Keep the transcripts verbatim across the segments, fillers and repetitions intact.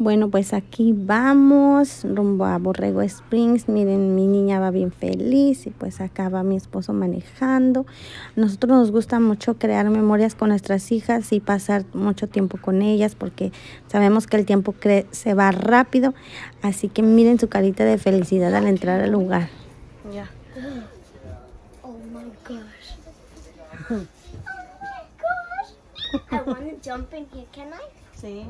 Bueno, pues aquí vamos rumbo a Borrego Springs. Miren, mi niña va bien feliz y pues acá va mi esposo manejando. A nosotros nos gusta mucho crear memorias con nuestras hijas y pasar mucho tiempo con ellas porque sabemos que el tiempo se va rápido. Así que miren su carita de felicidad al entrar al lugar. Ya. Oh my gosh. Oh my gosh. I want to jump in here, can I? Sí.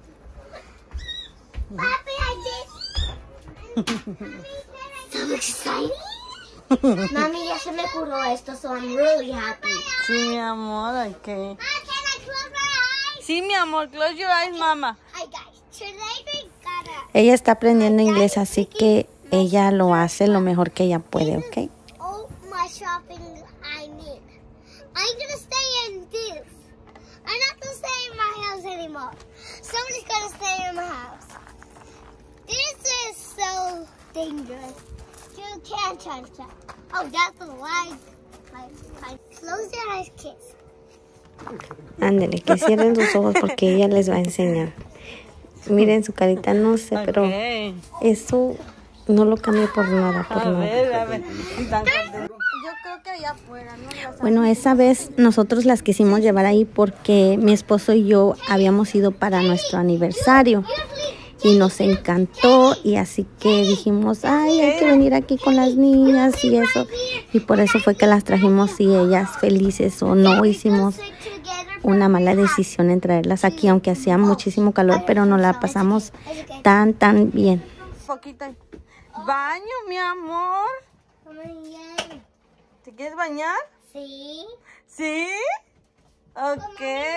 Papi, I did. So exciting. Mami, ya se me curó esto, so I'm really happy. Sí, mi amor, ok. Can I close my eyes? Sí, mi amor, close your eyes, mama. Hi guys, today we gotta. Ella está aprendiendo inglés, así que ella lo hace lo mejor que ella puede, ¿ok? All my shopping I need. I'm gonna stay in this. I'm not gonna stay in my house anymore. Somebody's gonna stay in my house. This is so dangerous. You can't touch that. Oh, that's the light. Close your eyes, kids. Ándale, que cierren sus ojos porque ella les va a enseñar. Miren su carita, no sé, pero Okay. eso no lo cambio por nada, por A nada. ver, a ver. Yo creo que allá afuera, ¿no? Bueno, esa vez nosotros las quisimos llevar ahí porque mi esposo y yo habíamos ido para nuestro aniversario y nos encantó, y así que dijimos, ay, hay que venir aquí con las niñas y eso, y por eso fue que las trajimos y ellas felices. O no hicimos una mala decisión en traerlas aquí, aunque hacía muchísimo calor, pero nos la pasamos tan, tan bien. Foquita. Baño, mi amor. ¿Te quieres bañar? Sí. ¿Sí? Ok.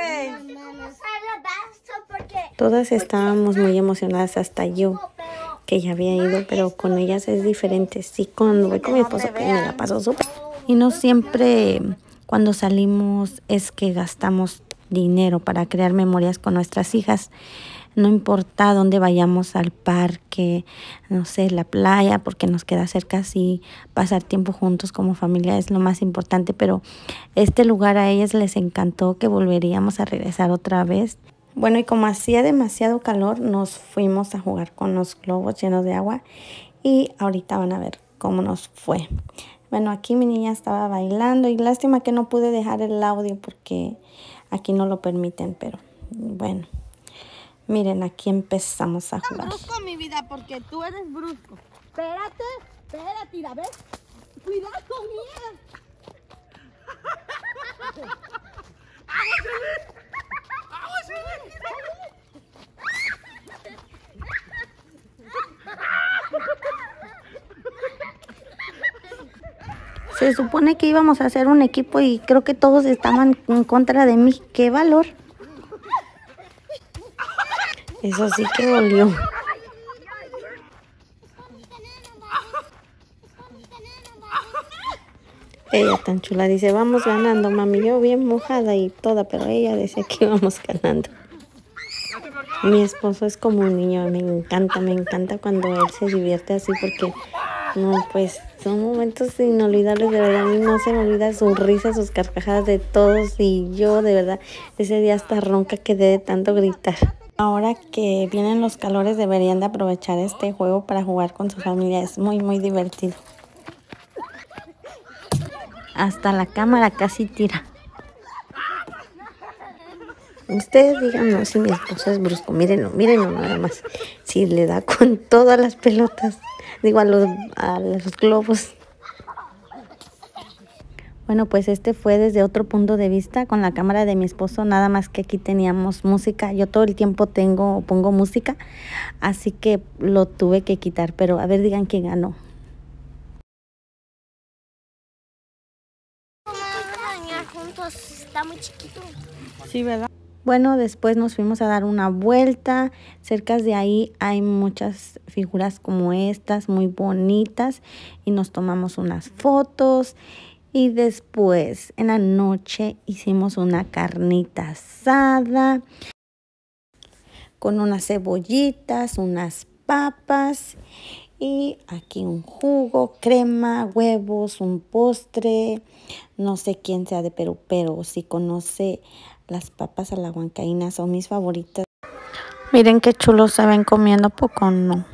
Todas estábamos muy emocionadas, hasta yo, que ya había ido, pero con ellas es diferente. Sí, cuando voy con mi esposo, que me la paso súper. Y no siempre cuando salimos es que gastamos dinero para crear memorias con nuestras hijas. No importa dónde vayamos, al parque, no sé, la playa, porque nos queda cerca, sí, pasar tiempo juntos como familia es lo más importante. Pero este lugar a ellas les encantó, que volveríamos a regresar otra vez. Bueno, y como hacía demasiado calor, nos fuimos a jugar con los globos llenos de agua y ahorita van a ver cómo nos fue. Bueno, aquí mi niña estaba bailando y lástima que no pude dejar el audio porque aquí no lo permiten, pero bueno. Miren, aquí empezamos a jugar. Brusco, mi vida, porque tú eres brusco. Espérate, espérate, mira, ¿ves? Cuidado, mía. Se supone que íbamos a hacer un equipo y creo que todos estaban en contra de mí. ¡Qué valor! Eso sí que dolió. Ella tan chula dice, vamos ganando, mami. Yo bien mojada y toda, pero ella decía que íbamos ganando. Mi esposo es como un niño, me encanta, me encanta cuando él se divierte así porque, no, pues son momentos inolvidables, de verdad. A mí no se me olvida sus risas, sus carcajadas de todos, y yo de verdad ese día hasta ronca quedé de tanto gritar. Ahora que vienen los calores deberían de aprovechar este juego para jugar con su familia, es muy muy divertido. Hasta la cámara casi tira. Ustedes díganme si mi esposo es brusco. Mírenlo, mírenlo nada más. Si le da con todas las pelotas. Digo, a los, a los globos. Bueno, pues este fue desde otro punto de vista con la cámara de mi esposo. Nada más que aquí teníamos música. Yo todo el tiempo tengo pongo música. Así que lo tuve que quitar. Pero a ver, digan quién ganó. Está muy chiquito. Sí, ¿verdad? Bueno, después nos fuimos a dar una vuelta. Cerca de ahí hay muchas figuras como estas, muy bonitas. Y nos tomamos unas fotos. Y después, en la noche, hicimos una carnita asada. Con unas cebollitas, unas papas. Y aquí un jugo, crema, huevos, un postre. No sé quién sea de Perú, pero si conoce las papas a la huancaína, son mis favoritas. Miren qué chulos se ven comiendo poco, no.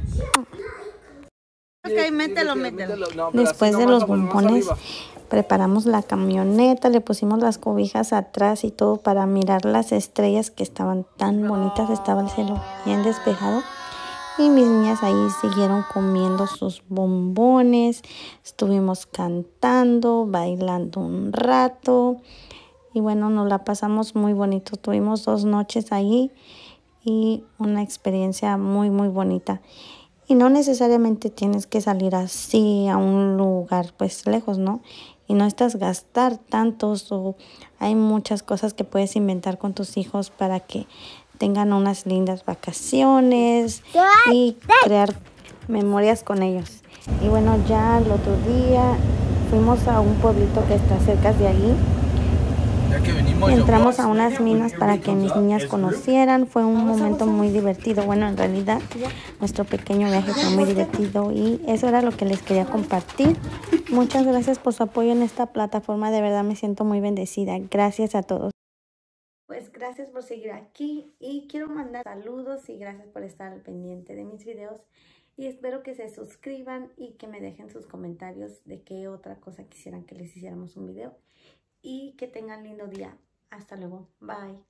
Ok, mételo, mételo. Después de los bombones, preparamos la camioneta, le pusimos las cobijas atrás y todo para mirar las estrellas que estaban tan bonitas. Estaba el cielo bien despejado. Y mis niñas ahí siguieron comiendo sus bombones. Estuvimos cantando, bailando un rato. Y bueno, nos la pasamos muy bonito. Tuvimos dos noches ahí y una experiencia muy, muy bonita. Y no necesariamente tienes que salir así a un lugar pues lejos, ¿no? Y no estás gastar tantos, o hay muchas cosas que puedes inventar con tus hijos para que tengan unas lindas vacaciones y crear memorias con ellos. Y bueno, ya el otro día fuimos a un pueblito que está cerca de ahí. Entramos a unas minas para que mis niñas conocieran. Fue un momento muy divertido. Bueno, en realidad nuestro pequeño viaje fue muy divertido y eso era lo que les quería compartir. Muchas gracias por su apoyo en esta plataforma. De verdad me siento muy bendecida. Gracias a todos. Pues gracias por seguir aquí y quiero mandar saludos y gracias por estar al pendiente de mis videos. Y espero que se suscriban y que me dejen sus comentarios de qué otra cosa quisieran que les hiciéramos un video. Y que tengan lindo día. Hasta luego. Bye.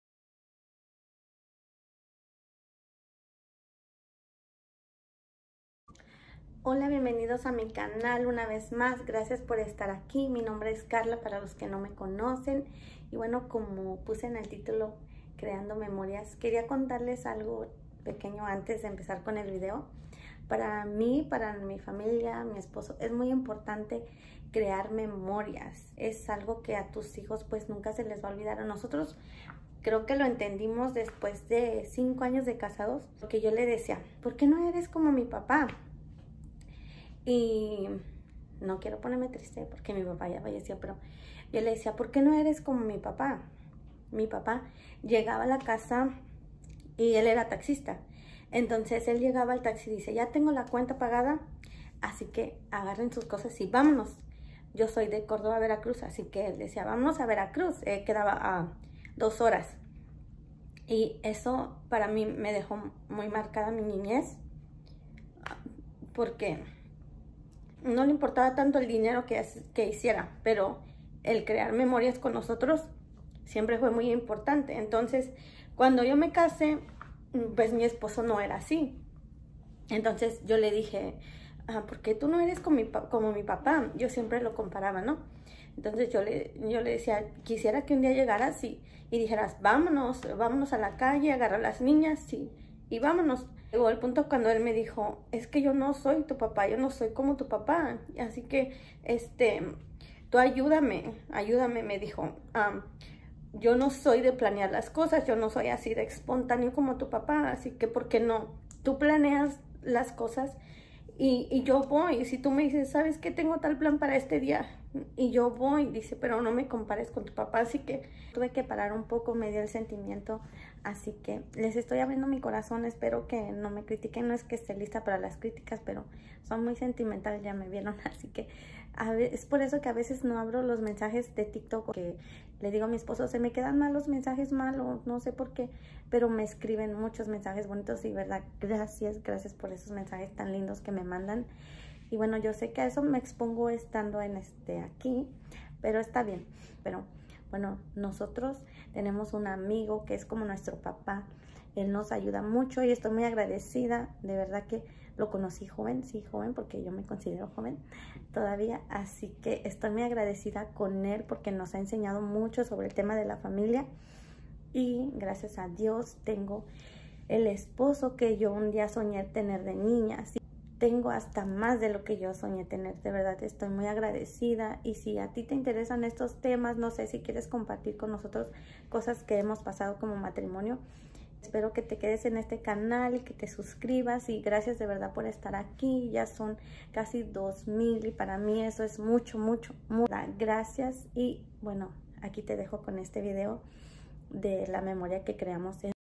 Hola, bienvenidos a mi canal una vez más. Gracias por estar aquí. Mi nombre es Carla para los que no me conocen. Y bueno, como puse en el título, Creando Memorias, quería contarles algo pequeño antes de empezar con el video. Para mí, para mi familia, mi esposo, es muy importante crear memorias. Es algo que a tus hijos pues nunca se les va a olvidar. A nosotros creo que lo entendimos después de cinco años de casados, porque yo le decía, ¿por qué no eres como mi papá? Y no quiero ponerme triste porque mi papá ya falleció, pero yo le decía, ¿por qué no eres como mi papá? Mi papá llegaba a la casa y él era taxista. Entonces él llegaba al taxi y dice, ya tengo la cuenta pagada, así que agarren sus cosas y vámonos. Yo soy de Córdoba, Veracruz, así que él decía, vámonos a Veracruz. Eh, quedaba a dos horas. Y eso para mí me dejó muy marcada mi niñez, porque no le importaba tanto el dinero que, que hiciera, pero el crear memorias con nosotros siempre fue muy importante. Entonces, cuando yo me casé, pues mi esposo no era así. Entonces yo le dije, ah, ¿por qué tú no eres como mi, como mi papá? Yo siempre lo comparaba, ¿no? Entonces yo le, yo le decía, quisiera que un día llegaras y, y dijeras, vámonos, vámonos a la calle, agarra a las niñas y, y vámonos. Llegó el punto cuando él me dijo, es que yo no soy tu papá, yo no soy como tu papá. Así que, este, tú ayúdame, ayúdame, me dijo. Um, Yo no soy de planear las cosas, yo no soy así de espontáneo como tu papá, así que ¿por qué no? Tú planeas las cosas y, y yo voy. Si tú me dices, ¿sabes qué? Tengo tal plan para este día y yo voy, dice, pero no me compares con tu papá. Así que tuve que parar un poco, me dio el sentimiento, así que les estoy abriendo mi corazón. Espero que no me critiquen, no es que esté lista para las críticas, pero son muy sentimentales, ya me vieron, así que a ver, es por eso que a veces no abro los mensajes de TikTok, porque le digo a mi esposo, se me quedan mal los mensajes malos, no sé por qué, pero me escriben muchos mensajes bonitos y verdad, gracias, gracias por esos mensajes tan lindos que me mandan. Y bueno, yo sé que a eso me expongo estando en este aquí, pero está bien. Pero bueno, nosotros tenemos un amigo que es como nuestro papá. Él nos ayuda mucho y estoy muy agradecida. De verdad que lo conocí joven, sí, joven, porque yo me considero joven todavía. Así que estoy muy agradecida con él porque nos ha enseñado mucho sobre el tema de la familia. Y gracias a Dios tengo el esposo que yo un día soñé tener de niña. Sí, tengo hasta más de lo que yo soñé tener. De verdad estoy muy agradecida. Y si a ti te interesan estos temas, no sé si quieres compartir con nosotros cosas que hemos pasado como matrimonio, espero que te quedes en este canal y que te suscribas. Y gracias de verdad por estar aquí. Ya son casi dos mil y para mí eso es mucho, mucho, mucho. Gracias y bueno, aquí te dejo con este video de la memoria que creamos en